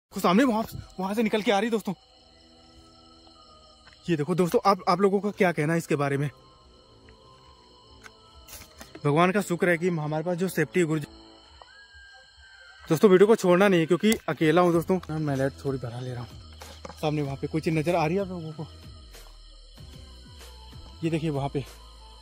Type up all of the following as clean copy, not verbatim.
सामने वहां से निकल के आ रही दोस्तों। ये देखो दोस्तों, आप लोगों का क्या कहना है इसके बारे में। भगवान का शुक्र है कि हमारे पास जो सेफ्टी गुरु। दोस्तों वीडियो को छोड़ना नहीं है क्योंकि अकेला हूँ दोस्तों। मैं लाइट थोड़ी बढ़ा ले रहा हूँ। सामने वहां पे कोई चीज नजर आ रही है आप लोगों को? ये देखिए वहां पे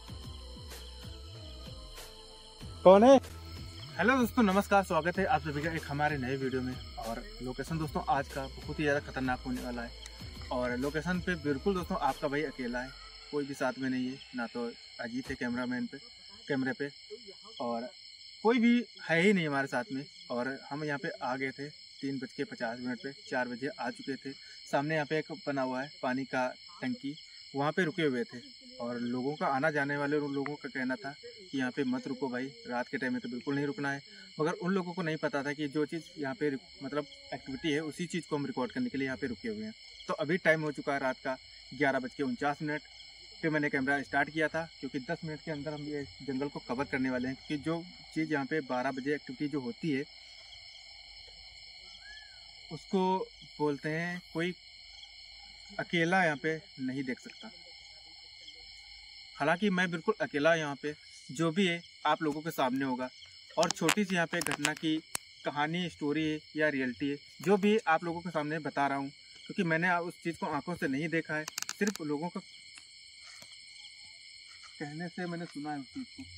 कौन है। हेलो दोस्तों, नमस्कार, स्वागत है आप सभी का एक हमारे नए वीडियो में। और लोकेशन दोस्तों आज का बहुत ही ज़्यादा खतरनाक होने वाला है। और लोकेशन पे बिल्कुल दोस्तों आपका भाई अकेला है, कोई भी साथ में नहीं है। ना तो अजीत है कैमरे पे, और कोई भी है ही नहीं हमारे साथ में। और हम यहाँ पे आ गए थे 3:50 पे, 4 बजे आ चुके थे। सामने यहाँ पे एक बना हुआ है पानी का टंकी, वहाँ पे रुके हुए थे। और लोगों का आना जाने वाले लोगों का कहना था कि यहाँ पे मत रुको भाई, रात के टाइम में तो बिल्कुल नहीं रुकना है। मगर उन लोगों को नहीं पता था कि जो चीज़ यहाँ पे मतलब एक्टिविटी है उसी चीज़ को हम रिकॉर्ड करने के लिए यहाँ पे रुके हुए हैं। तो अभी टाइम हो चुका है रात का 11:49 पे। मैंने कैमरा स्टार्ट किया था क्योंकि 10 मिनट के अंदर हम ये जंगल को कवर करने वाले हैं। क्योंकि जो चीज़ यहाँ पे 12 बजे एक्टिविटी जो होती है उसको बोलते हैं कोई अकेला यहाँ पे नहीं देख सकता। हालांकि मैं बिल्कुल अकेला यहाँ पे, जो भी है आप लोगों के सामने होगा। और छोटी सी यहाँ पे घटना की कहानी, स्टोरी है या रियलिटी है, जो भी आप लोगों के सामने बता रहा हूँ। क्योंकि मैंने उस चीज़ को आंखों से नहीं देखा है, सिर्फ लोगों का कहने से मैंने सुना है उस चीज़ को।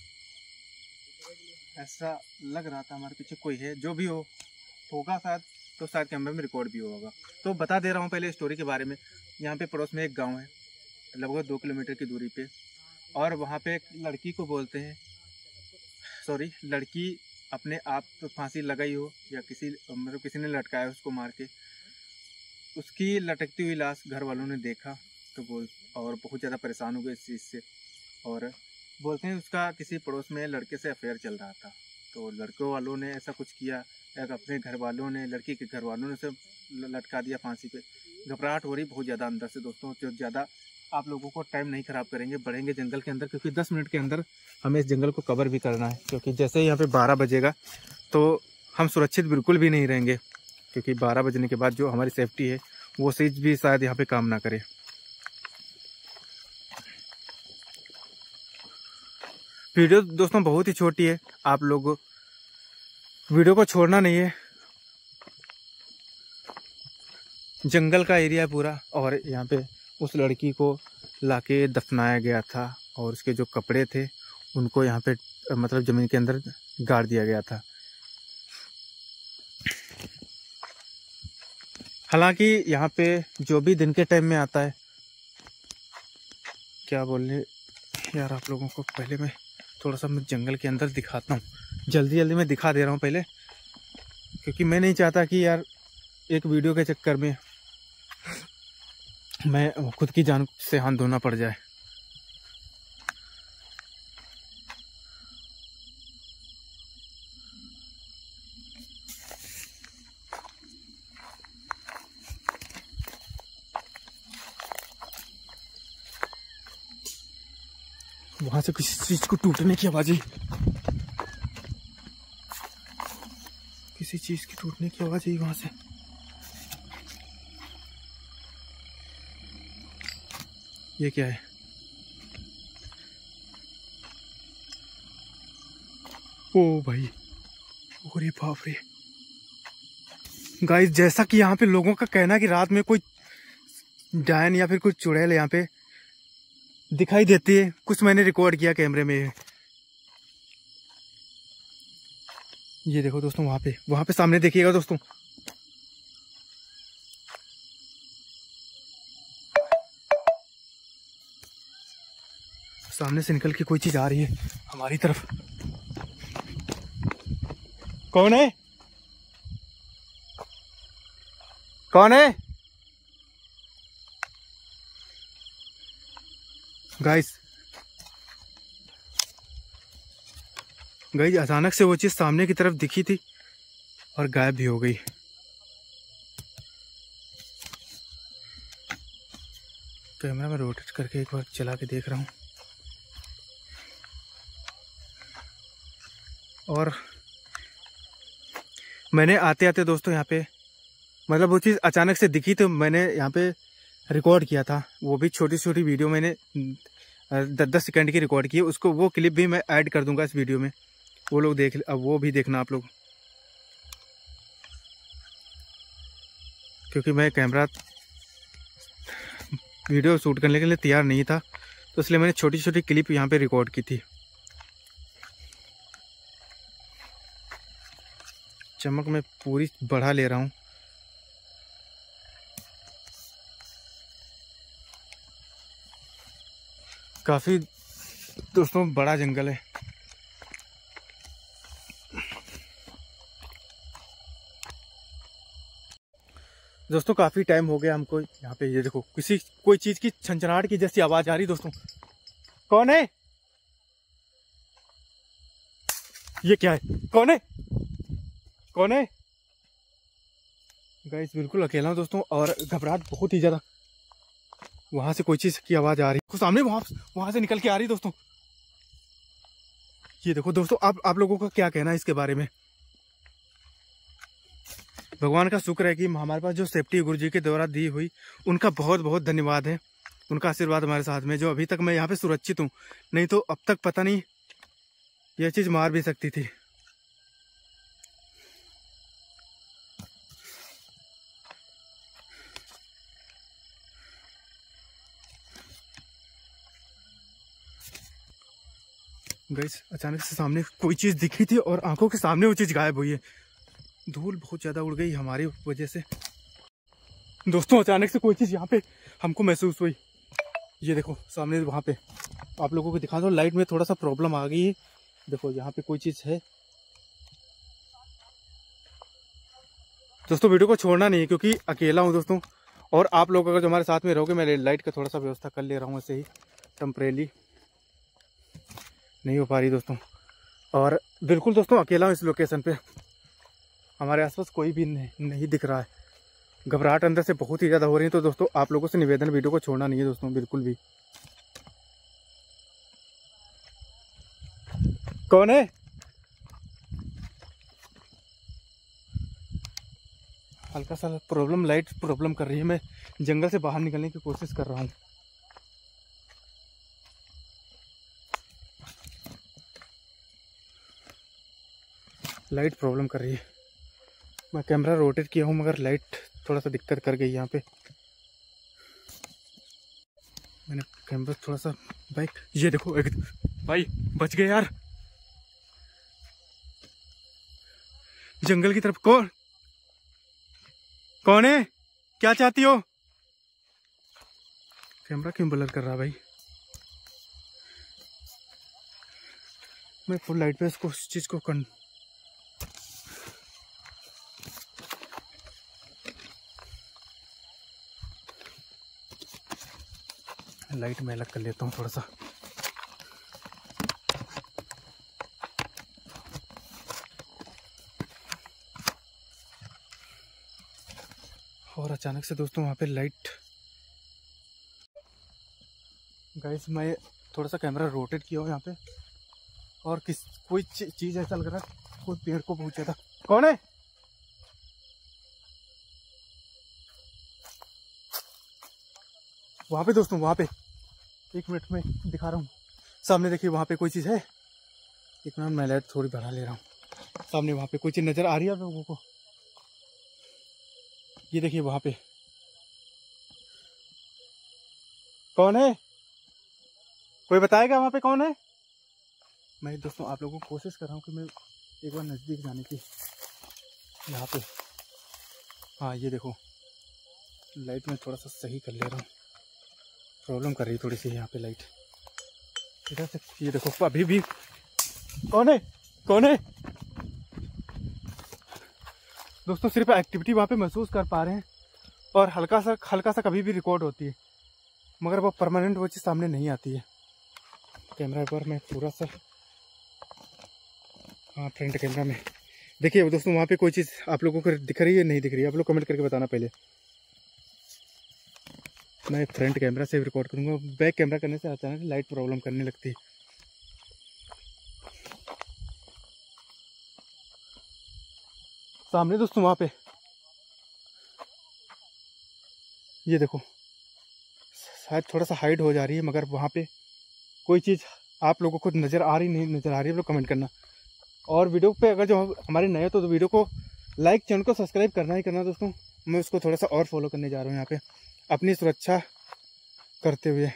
ऐसा लग रहा था हमारे पीछे कोई है, जो भी होगा शायद, तो शायद कैमरे में रिकॉर्ड भी होगा। तो बता दे रहा हूँ पहले स्टोरी के बारे में। यहाँ पे पड़ोस में एक गांव है, लगभग 2 किलोमीटर की दूरी पे। और वहाँ पे एक लड़की को बोलते हैं, सॉरी, लड़की अपने आप तो फांसी लगाई हो या किसी ने लटकाया उसको मार के। उसकी लटकती हुई लाश घर वालों ने देखा तो और बहुत ज़्यादा परेशान हो गए इस चीज़ से। और बोलते हैं उसका किसी पड़ोस में लड़के से अफेयर चल रहा था। तो लड़कों वालों ने ऐसा कुछ किया, या अपने घर वालों ने, लड़की के घर वालों ने उसे लटका दिया फांसी पे। घबराहट हो रही बहुत ज़्यादा अंदर से दोस्तों। जो ज़्यादा आप लोगों को टाइम नहीं ख़राब करेंगे, बढ़ेंगे जंगल के अंदर, क्योंकि 10 मिनट के अंदर हमें इस जंगल को कवर भी करना है। क्योंकि जैसे ही यहाँ पे 12 बजेगा तो हम सुरक्षित बिल्कुल भी नहीं रहेंगे। क्योंकि 12 बजने के बाद जो हमारी सेफ्टी है वो चीज़ भी शायद यहाँ पे काम ना करे। वीडियो दोस्तों बहुत ही छोटी है, आप लोग वीडियो को छोड़ना नहीं है। जंगल का एरिया है पूरा, और यहाँ पे उस लड़की को लाके दफनाया गया था। और उसके जो कपड़े थे उनको यहाँ पे मतलब जमीन के अंदर गाड़ दिया गया था। हालांकि यहाँ पे जो भी दिन के टाइम में आता है, क्या बोलने यार आप लोगों को, पहले मैं थोड़ा सा मैं जंगल के अंदर दिखाता हूँ। जल्दी जल्दी मैं दिखा दे रहा हूँ पहले, क्योंकि मैं नहीं चाहता कि यार एक वीडियो के चक्कर में मैं खुद की जान से हाथ धोना पड़ जाए। वहां से किसी चीज को टूटने की आवाज आई, किसी चीज की टूटने की आवाज आई वहां से। ये क्या है? ओ भाई, अरे बाप रे गाइस, जैसा कि यहाँ पे लोगों का कहना है कि रात में कोई डायन या फिर कोई चुड़ैल यहाँ पे दिखाई देती है। कुछ मैंने रिकॉर्ड किया कैमरे में। ये देखो दोस्तों, वहां पे सामने देखिएगा दोस्तों। सामने से निकल के कोई चीज आ रही है हमारी तरफ। कौन है? कौन है? गाइस अचानक से वो चीज सामने की तरफ दिखी थी और गायब भी हो गई। कैमरा में रोटेट करके एक बार चला के देख रहा हूँ। और मैंने आते आते दोस्तों यहाँ पे मतलब वो चीज़ अचानक से दिखी तो मैंने यहाँ पे रिकॉर्ड किया था। वो भी छोटी छोटी वीडियो मैंने 10-10 सेकंड की रिकॉर्ड की है। उसको वो क्लिप भी मैं ऐड कर दूंगा इस वीडियो में, वो लोग देख, अब वो भी देखना आप लोग, क्योंकि मैं कैमरा वीडियो शूट करने के लिए तैयार नहीं था, तो इसलिए मैंने छोटी छोटी क्लिप यहाँ पे रिकॉर्ड की थी। चमक मैं पूरी बढ़ा ले रहा हूँ। काफ़ी दोस्तों बड़ा जंगल है। दोस्तों काफ़ी टाइम हो गया हमको यहाँ पे, ये देखो किसी कोई चीज़ की छनछनाहट की जैसी आवाज़ आ रही। दोस्तों कौन है? ये क्या है? कौन है? कौन है? गाइस बिल्कुल अकेला हूँ दोस्तों, और घबराहट बहुत ही ज़्यादा। वहां से कोई चीज़ की आवाज़ आ रही है, सामने वहां से निकल के आ रही दोस्तों। ये देखो दोस्तों, आप लोगों का क्या कहना है इसके बारे में? भगवान का शुक्र है कि हमारे पास जो सेफ्टी गुरु जी के द्वारा दी हुई, उनका बहुत बहुत धन्यवाद है। उनका आशीर्वाद हमारे साथ में, जो अभी तक मैं यहाँ पे सुरक्षित हूँ। नहीं तो अब तक पता नहीं यह चीज़ मार भी सकती थी। गाइस अचानक से सामने कोई चीज़ दिखी थी और आंखों के सामने वो चीज़ गायब हुई है। धूल बहुत ज़्यादा उड़ गई हमारी वजह से। दोस्तों अचानक से कोई चीज़ यहाँ पे हमको महसूस हुई। ये देखो सामने वहाँ पे, आप लोगों को दिखा दो, लाइट में थोड़ा सा प्रॉब्लम आ गई है। देखो यहाँ पे कोई चीज़ है। दोस्तों वीडियो को छोड़ना नहीं है, क्योंकि अकेला हूँ दोस्तों, और आप लोग अगर जो हमारे साथ में रहोगे, मैं लाइट का थोड़ा सा व्यवस्था कर ले रहा हूँ, ऐसे ही टेम्परेली नहीं हो पा रही दोस्तों। और बिल्कुल दोस्तों अकेला हूँ इस लोकेशन पे, हमारे आसपास कोई भी नहीं दिख रहा है। घबराहट अंदर से बहुत ही ज़्यादा हो रही है। तो दोस्तों आप लोगों से निवेदन, वीडियो को छोड़ना नहीं है दोस्तों बिल्कुल भी। कौन है? हल्का सा प्रॉब्लम, लाइट प्रॉब्लम कर रही है। मैं जंगल से बाहर निकलने की कोशिश कर रहा हूँ। लाइट प्रॉब्लम कर रही है। मैं कैमरा रोटेट किया हूँ, मगर लाइट थोड़ा सा दिक्कत कर गई यहाँ पे। मैंने कैमरा थोड़ा सा बाइक, ये देखो एक भाई बच गए यार। जंगल की तरफ कौन है? क्या चाहती हो? कैमरा क्यों ब्लर कर रहा भाई? मैं फुल लाइट पे इसको, उस चीज को लाइट में अलग कर लेता हूँ थोड़ा सा। और अचानक से दोस्तों वहाँ पे लाइट, गाइस मैं थोड़ा सा कैमरा रोटेट किया हूँ यहाँ पे, और कोई चीज़ ऐसा लग रहा है, कोई पेड़ को बहुत ज़्यादा। कौन है? वहाँ पे दोस्तों, वहाँ पे, एक मिनट में दिखा रहा हूँ। सामने देखिए वहाँ पे कोई चीज़ है। एक मिनट मैं लाइट थोड़ी बढ़ा ले रहा हूँ। सामने वहाँ पे कोई चीज़ नज़र आ रही है आप लोगों को? ये देखिए वहाँ पे कौन है? कोई बताएगा वहाँ पे कौन है? मैं दोस्तों आप लोगों को कोशिश कर रहा हूँ कि मैं एक बार नज़दीक जाने की। यहाँ पे हाँ ये देखो, लाइट में थोड़ा सा सही कर ले रहा हूँ, प्रॉब्लम कर रही थोड़ी सी यहाँ पे लाइट। इधर से ये देखो, अभी भी कौन है? कौन है? दोस्तों सिर्फ एक्टिविटी वहाँ पे महसूस कर पा रहे हैं, और हल्का सा कभी भी रिकॉर्ड होती है, मगर वो परमानेंट वो चीज़ सामने नहीं आती है। कैमरा पर मैं पूरा सा, हाँ फ्रंट कैमरा में देखिए दोस्तों, वहाँ पे कोई चीज़ आप लोगों को दिख रही है नहीं दिख रही है? आप लोग कमेंट करके बताना। पहले मैं फ्रंट कैमरा से रिकॉर्ड करूँगा, बैक कैमरा करने से अचानक लाइट प्रॉब्लम करने लगती है। सामने दोस्तों वहाँ पे ये देखो शायद थोड़ा सा हाइड हो जा रही है, मगर वहाँ पे कोई चीज़ आप लोगों को नज़र आ रही नहीं नज़र आ रही है, लोग कमेंट करना। और वीडियो पे अगर जो हमारे नए तो वीडियो को लाइक, चैनल को सब्सक्राइब करना ही करना दोस्तों। मैं उसको थोड़ा सा और फॉलो करने जा रहा हूँ यहाँ पे अपनी सुरक्षा करते हुए।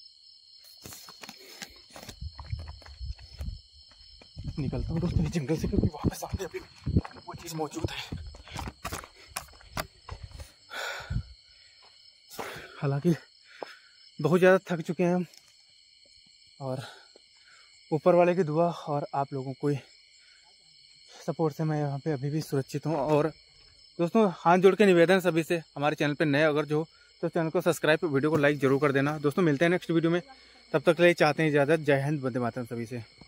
निकलता हूँ दोस्तों इस जंगल से, क्योंकि वहाँ पे सामने अभी वो चीज़ मौजूद है। हालांकि बहुत ज़्यादा थक चुके हैं हम, और ऊपर वाले की दुआ और आप लोगों को सपोर्ट से मैं यहाँ पे अभी भी सुरक्षित हूँ। और दोस्तों हाथ जोड़ के निवेदन सभी से, हमारे चैनल पे नए अगर जो तो चैनल को सब्सक्राइब, वीडियो को लाइक जरूर कर देना दोस्तों। मिलते हैं नेक्स्ट वीडियो में, तब तक के लिए चाहते हैं इजाज़त। जय हिंद, वंदे मातरम सभी से।